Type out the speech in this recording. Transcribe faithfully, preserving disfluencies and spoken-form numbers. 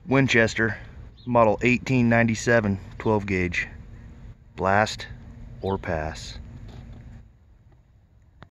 Winchester, model eighteen ninety-seven, twelve gauge. Blast or pass.